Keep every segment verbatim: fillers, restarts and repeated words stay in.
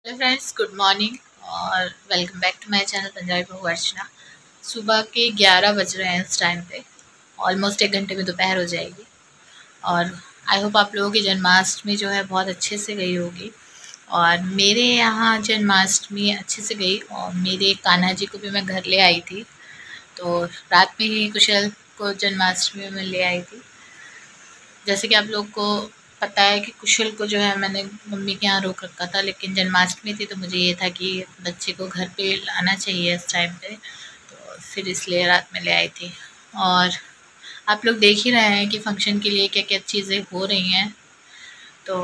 Hello friends, good morning और welcome back to my channel Punjabi बहू अर्चना। सुबह के ग्यारह बज रहे हैं इस टाइम पे। ऑलमोस्ट एक घंटे में दोपहर हो जाएगी और आई होप आप लोगों की जन्माष्टमी जो है बहुत अच्छे से गई होगी। और मेरे यहाँ जन्माष्टमी अच्छे से गई और मेरे कान्हा जी को भी मैं घर ले आई थी। तो रात में ही कुशल को जन्माष्टमी में ले आई थी। जैसे कि आप लोग को पता है कि कुशल को जो है मैंने मम्मी के यहाँ रोक रखा था, लेकिन जन्माष्टमी थी तो मुझे ये था कि बच्चे को घर पे लाना चाहिए इस टाइम पे, तो फिर इसलिए रात में ले आई थी। और आप लोग देख ही रहे हैं कि फंक्शन के लिए क्या क्या चीज़ें हो रही हैं, तो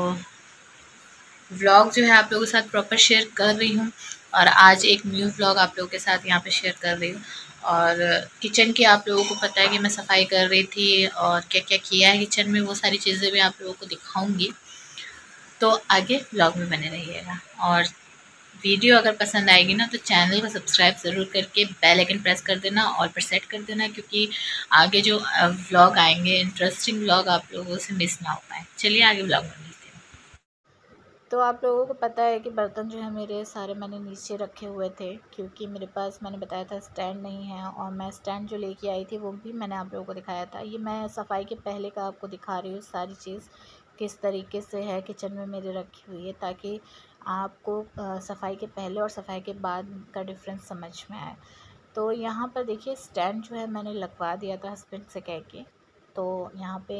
व्लॉग जो है आप लोगों के साथ प्रॉपर शेयर कर रही हूँ। और आज एक न्यू व्लॉग आप लोगों के साथ यहाँ पे शेयर कर रही हूँ। और किचन की आप लोगों को पता है कि मैं सफाई कर रही थी और क्या क्या किया है किचन में, वो सारी चीज़ें भी आप लोगों को दिखाऊंगी। तो आगे व्लॉग में बने रहिएगा और वीडियो अगर पसंद आएगी ना तो चैनल को सब्सक्राइब ज़रूर करके बेल आइकन प्रेस कर देना और पर सेट कर देना, क्योंकि आगे जो व्लॉग आएंगे इंटरेस्टिंग व्लॉग आप लोगों से मिस ना हो पाए। चलिए आगे व्लॉग में मिलते हैं। तो आप लोगों को पता है कि बर्तन जो है मेरे सारे मैंने नीचे रखे हुए थे, क्योंकि मेरे पास मैंने बताया था स्टैंड नहीं है। और मैं स्टैंड जो लेके आई थी वो भी मैंने आप लोगों को दिखाया था। ये मैं सफाई के पहले का आपको दिखा रही हूँ, सारी चीज़ किस तरीके से है किचन में मेरे रखी हुई है, ताकि आपको सफाई के पहले और सफाई के बाद का डिफरेंस समझ में आए। तो यहाँ पर देखिए स्टैंड जो है मैंने लगवा दिया था हस्बैंड से कह के। तो यहाँ पे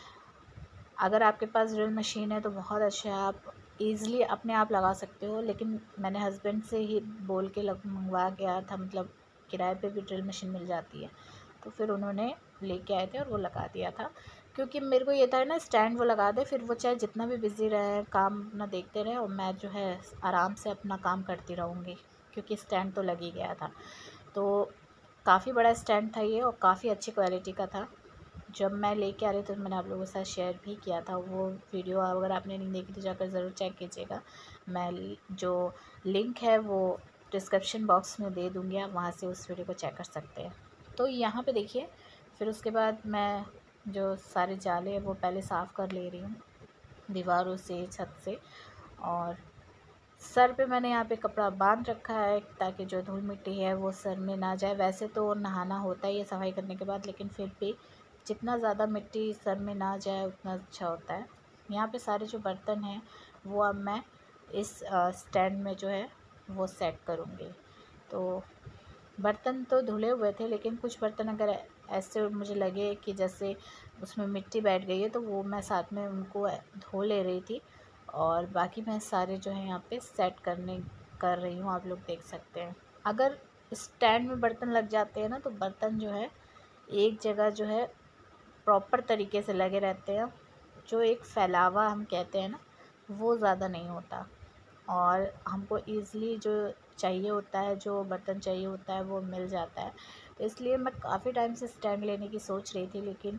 अगर आपके पास ड्रिल मशीन है तो बहुत अच्छा है, आप ईज़िली अपने आप लगा सकते हो। लेकिन मैंने हस्बैंड से ही बोल के लग मंगवा गया था, मतलब किराए पे भी ड्रिल मशीन मिल जाती है। तो फिर उन्होंने लेके आए थे और वो लगा दिया था, क्योंकि मेरे को ये था ना स्टैंड वो लगा दे, फिर वो चाहे जितना भी बिज़ी रहे काम अपना देखते रहे और मैं जो है आराम से अपना काम करती रहूँगी, क्योंकि स्टैंड तो लग ही गया था। तो काफ़ी बड़ा स्टैंड था ये और काफ़ी अच्छी क्वालिटी का था। जब मैं लेके आ रही थी तो मैंने आप लोगों के साथ शेयर भी किया था वो वीडियो। अगर आपने नहीं देखी तो जाकर ज़रूर चेक कीजिएगा। मैं जो लिंक है वो डिस्क्रिप्शन बॉक्स में दे दूँगी, आप वहाँ से उस वीडियो को चेक कर सकते हैं। तो यहाँ पे देखिए, फिर उसके बाद मैं जो सारे जाले हैं वो पहले साफ़ कर ले रही हूँ दीवारों से, छत से। और सर पे मैंने यहाँ पे कपड़ा बांध रखा है ताकि जो धूल मिट्टी है वो सर में ना जाए। वैसे तो नहाना होता ही है सफाई करने के बाद, लेकिन फिर भी जितना ज़्यादा मिट्टी सर में ना जाए उतना अच्छा होता है। यहाँ पे सारे जो बर्तन हैं वो अब मैं इस स्टैंड में जो है वो सेट करूँगी। तो बर्तन तो धुले हुए थे, लेकिन कुछ बर्तन अगर ऐसे मुझे लगे कि जैसे उसमें मिट्टी बैठ गई है तो वो मैं साथ में उनको धो ले रही थी। और बाकी मैं सारे जो है यहाँ पे सेट करने कर रही हूँ, आप लोग देख सकते हैं। अगर स्टैंड में बर्तन लग जाते हैं ना तो बर्तन जो है एक जगह जो है प्रॉपर तरीके से लगे रहते हैं। जो एक फैलावा हम कहते हैं ना, वो ज़्यादा नहीं होता और हमको ईज़िली जो चाहिए होता है, जो बर्तन चाहिए होता है वो मिल जाता है। तो इसलिए मैं काफ़ी टाइम से स्टैंड लेने की सोच रही थी, लेकिन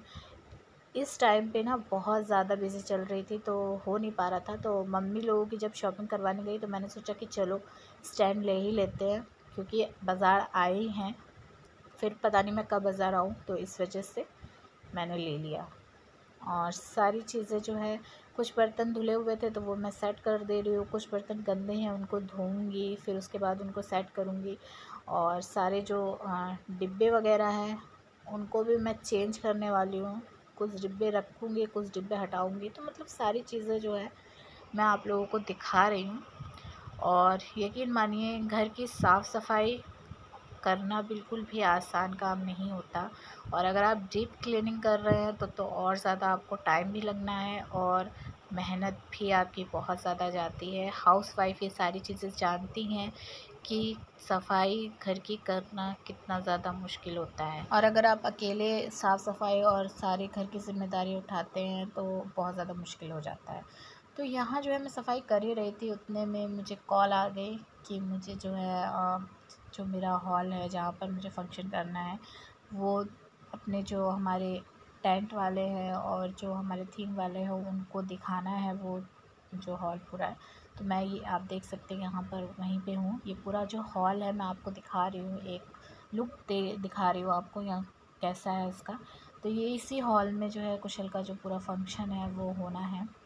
इस टाइम पे ना बहुत ज़्यादा बिज़ी चल रही थी तो हो नहीं पा रहा था। तो मम्मी लोगों की जब शॉपिंग करवाने गई तो मैंने सोचा कि चलो स्टैंड ले ही लेते हैं, क्योंकि बाज़ार आए ही हैं, फिर पता नहीं मैं कब बाज़ार आऊँ, तो इस वजह से मैंने ले लिया। और सारी चीज़ें जो है, कुछ बर्तन धुले हुए थे तो वो मैं सेट कर दे रही हूँ, कुछ बर्तन गंदे हैं उनको धोऊंगी, फिर उसके बाद उनको सेट करूँगी। और सारे जो डिब्बे वगैरह हैं उनको भी मैं चेंज करने वाली हूँ। कुछ डिब्बे रखूँगी, कुछ डिब्बे हटाऊँगी। तो मतलब सारी चीज़ें जो है मैं आप लोगों को दिखा रही हूँ। और यकीन मानिए घर की साफ़ सफाई करना बिल्कुल भी आसान काम नहीं होता। और अगर आप डीप क्लीनिंग कर रहे हैं तो तो और ज़्यादा आपको टाइम भी लगना है और मेहनत भी आपकी बहुत ज़्यादा जाती है। हाउसवाइफ ये सारी चीज़ें जानती हैं कि सफाई घर की करना कितना ज़्यादा मुश्किल होता है। और अगर आप अकेले साफ़ सफाई और सारी घर की जिम्मेदारी उठाते हैं तो बहुत ज़्यादा मुश्किल हो जाता है। तो यहाँ जो है मैं सफाई कर ही रही थी, उतने में मुझे कॉल आ गई कि मुझे जो है अ, जो मेरा हॉल है जहाँ पर मुझे फ़ंक्शन करना है, वो अपने जो हमारे टेंट वाले हैं और जो हमारे थीम वाले हैं उनको दिखाना है वो जो हॉल पूरा है। तो मैं ये आप देख सकते हैं यहाँ पर वहीं पे हूँ। ये पूरा जो हॉल है मैं आपको दिखा रही हूँ, एक लुक दे दिखा रही हूँ आपको यहाँ कैसा है इसका। तो ये इसी हॉल में जो है कुशल का जो पूरा फंक्शन है वो होना है।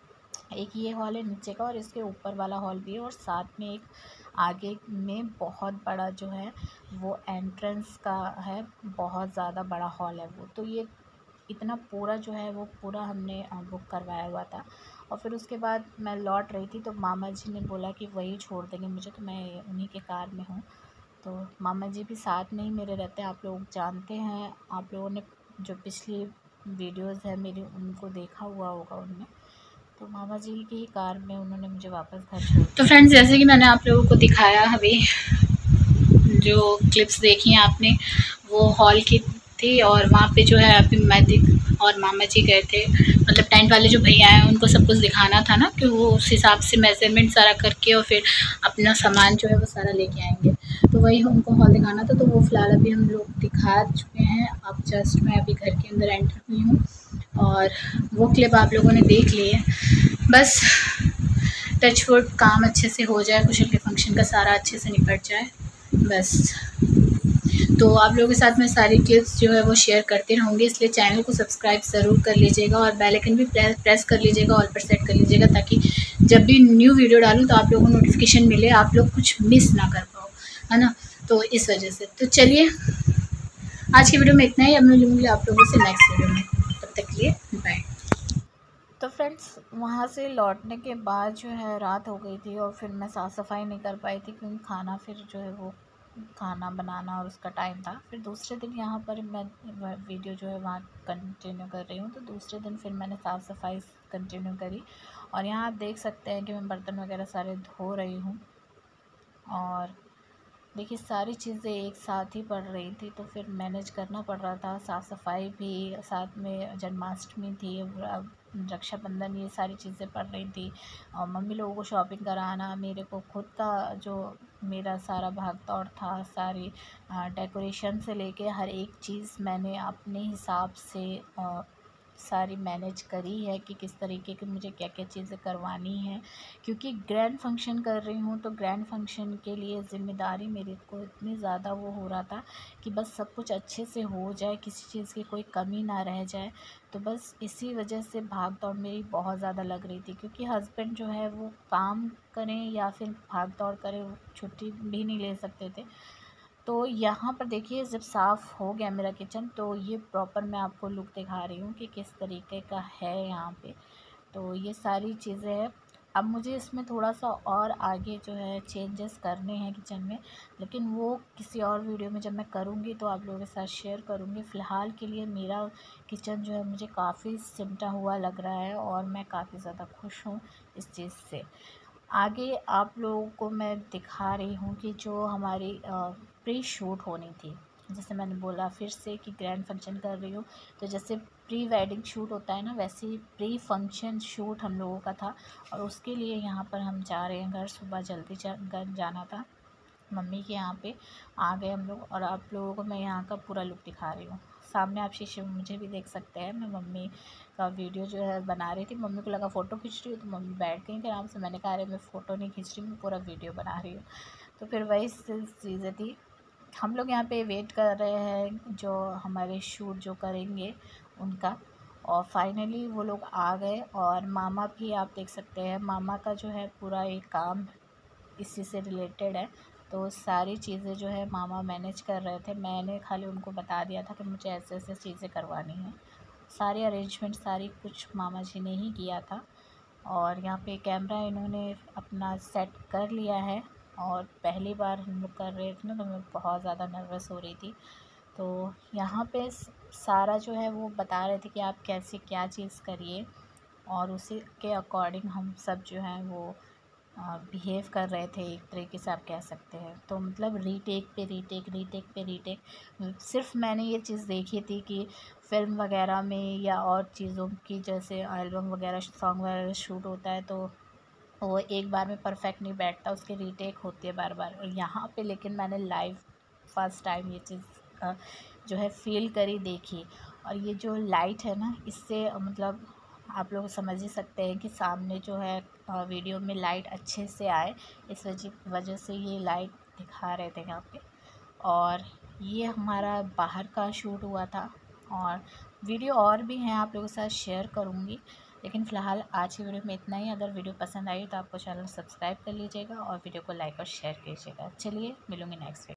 एक ये हॉल है नीचे का और इसके ऊपर वाला हॉल भी है, और साथ में एक आगे में बहुत बड़ा जो है वो एंट्रेंस का है, बहुत ज़्यादा बड़ा हॉल है वो। तो ये इतना पूरा जो है वो पूरा हमने बुक करवाया हुआ था। और फिर उसके बाद मैं लौट रही थी तो मामा जी ने बोला कि वही छोड़ देंगे मुझे, तो मैं उन्हीं के कार में हूँ। तो मामा जी भी साथ में ही मेरे रहते हैं। आप लोग जानते हैं, आप लोगों ने जो पिछली वीडियोस है मेरी उनको देखा हुआ होगा उनमें। तो मामा जी की ही कार में उन्होंने मुझे वापस घर छोड़ दिया। तो फ्रेंड्स, जैसे कि मैंने आप लोगों को दिखाया, अभी जो क्लिप्स देखी हैं आपने वो हॉल की थी, और वहाँ पे जो है अभी मैं दिख और मामा जी गए थे, मतलब टेंट वाले जो भैया हैं उनको सब कुछ दिखाना था ना, कि वो उस हिसाब से मेजरमेंट सारा करके और फिर अपना सामान जो है वो सारा लेके आएंगे। तो वही उनको हॉल दिखाना था। तो वो फ़िलहाल अभी हम लोग दिखा चुके हैं। अब जस्ट मैं अभी घर के अंदर एंटर हुई हूँ और वो क्लिप आप लोगों ने देख ली है। बस टच वुड काम अच्छे से हो जाए, कुशल के फंक्शन का सारा अच्छे से निपट जाए बस। तो आप लोगों के साथ मैं सारी क्लिप्स जो है वो शेयर करते रहूँगी, इसलिए चैनल को सब्सक्राइब ज़रूर कर लीजिएगा और बेल आइकन भी प्रेस प्रेस कर लीजिएगा, ऑल पर सेट कर लीजिएगा, ताकि जब भी न्यू वीडियो डालूँ तो आप लोगों को नोटिफिकेशन मिले, आप लोग कुछ मिस ना कर पाओ, है ना। तो इस वजह से तो चलिए, आज की वीडियो में इतना ही। अब मैं मिलूँगी आप लोगों से नेक्स्ट वीडियो में, तब तक के लिए बाय। तो फ्रेंड्स, वहाँ से लौटने के बाद जो है रात हो गई थी और फिर मैं साफ़ सफाई नहीं कर पाई थी, क्योंकि खाना फिर जो है वो खाना बनाना और उसका टाइम था। फिर दूसरे दिन यहाँ पर मैं वीडियो जो है वहाँ कंटिन्यू कर रही हूँ। तो दूसरे दिन फिर मैंने साफ़ सफाई कंटिन्यू करी, और यहाँ आप देख सकते हैं कि मैं बर्तन वगैरह सारे धो रही हूँ। और देखिए, सारी चीज़ें एक साथ ही पड़ रही थी, तो फिर मैनेज करना पड़ रहा था। साफ़ सफाई भी, साथ में जन्माष्टमी थी, अब रक्षाबंधन, ये सारी चीज़ें पड़ रही थी। और मम्मी लोगों को शॉपिंग कराना, मेरे को खुद का जो मेरा सारा भाग दौड़ था, सारी डेकोरेशन से लेके हर एक चीज़ मैंने अपने हिसाब से आ, सारी मैनेज करी है कि किस तरीके की मुझे क्या क्या चीज़ें करवानी है। क्योंकि ग्रैंड फंक्शन कर रही हूँ, तो ग्रैंड फंक्शन के लिए ज़िम्मेदारी मेरे को इतनी ज़्यादा वो हो रहा था कि बस सब कुछ अच्छे से हो जाए, किसी चीज़ की कोई कमी ना रह जाए। तो बस इसी वजह से भाग दौड़ मेरी बहुत ज़्यादा लग रही थी, क्योंकि हस्बैंड जो है वो काम करें या फिर भाग दौड़ करें, वो छुट्टी भी नहीं ले सकते थे। तो यहाँ पर देखिए, जब साफ़ हो गया मेरा किचन, तो ये प्रॉपर मैं आपको लुक दिखा रही हूँ कि किस तरीके का है यहाँ पे। तो ये सारी चीज़ें हैं। अब मुझे इसमें थोड़ा सा और आगे जो है चेंजेस करने हैं किचन में, लेकिन वो किसी और वीडियो में जब मैं करूँगी तो आप लोगों के साथ शेयर करूँगी। फ़िलहाल के लिए मेरा किचन जो है मुझे काफ़ी सिमटा हुआ लग रहा है, और मैं काफ़ी ज़्यादा खुश हूँ इस चीज़ से। आगे आप लोगों को मैं दिखा रही हूँ कि जो हमारी प्री शूट होनी थी, जैसे मैंने बोला फिर से कि ग्रैंड फंक्शन कर रही हूँ, तो जैसे प्री वेडिंग शूट होता है ना, वैसे ही प्री फंक्शन शूट हम लोगों का था। और उसके लिए यहाँ पर हम जा रहे हैं घर, सुबह जल्दी जा, घर जाना था मम्मी के यहाँ पे। आ गए हम लोग, और आप लोगों को मैं यहाँ का पूरा लुक दिखा रही हूँ। सामने आप शीशे में मुझे भी देख सकते हैं, मैं मम्मी का वीडियो जो है बना रही थी। मम्मी को लगा फ़ोटो खींच रही हूँ, तो मम्मी बैठ गई थी आराम से। मैंने कहा अरे मैं फ़ोटो नहीं खींच रही, मैं पूरा वीडियो बना रही हूँ। तो फिर वही चीज़ें थी। हम लोग यहाँ पे वेट कर रहे हैं जो हमारे शूट जो करेंगे उनका, और फाइनली वो लोग आ गए। और मामा भी आप देख सकते हैं, मामा का जो है पूरा एक काम इसी से रिलेटेड है। तो सारी चीज़ें जो है मामा मैनेज कर रहे थे, मैंने खाली उनको बता दिया था कि मुझे ऐसे ऐसे चीज़ें करवानी हैं। सारे अरेंजमेंट सारी कुछ मामा जी ने ही किया था। और यहाँ पे कैमरा इन्होंने अपना सेट कर लिया है, और पहली बार हम लोग कर रहे थे ना, तो मैं बहुत ज़्यादा नर्वस हो रही थी। तो यहाँ पे सारा जो है वो बता रहे थे कि आप कैसे क्या चीज़ करिए, और उसी के अकॉर्डिंग हम सब जो है वो बिहेव कर रहे थे, एक तरीके से आप कह सकते हैं। तो मतलब रीटेक पे रीटेक रीटेक पे रीटेक। सिर्फ मैंने ये चीज़ देखी थी कि फ़िल्म वगैरह में या और चीज़ों की, जैसे एल्बम वगैरह सॉन्ग वगैरह शूट होता है, तो वो एक बार में परफेक्ट नहीं बैठता, उसकी रीटेक होती है बार बार। और यहाँ पे लेकिन मैंने लाइव फर्स्ट टाइम ये चीज़ जो है फील करी, देखी। और ये जो लाइट है ना, इससे मतलब आप लोग समझ ही सकते हैं कि सामने जो है वीडियो में लाइट अच्छे से आए, इस वजह वजह से ये लाइट दिखा रहे थे यहाँ पे। और ये हमारा बाहर का शूट हुआ था, और वीडियो और भी हैं आप लोगों के साथ शेयर करूँगी। लेकिन फ़िलहाल आज की वीडियो में इतना ही। अगर वीडियो पसंद आई तो आपको चैनल सब्सक्राइब कर लीजिएगा और वीडियो को लाइक और शेयर कीजिएगा। चलिए मिलूँगी नेक्स्ट वीडियो।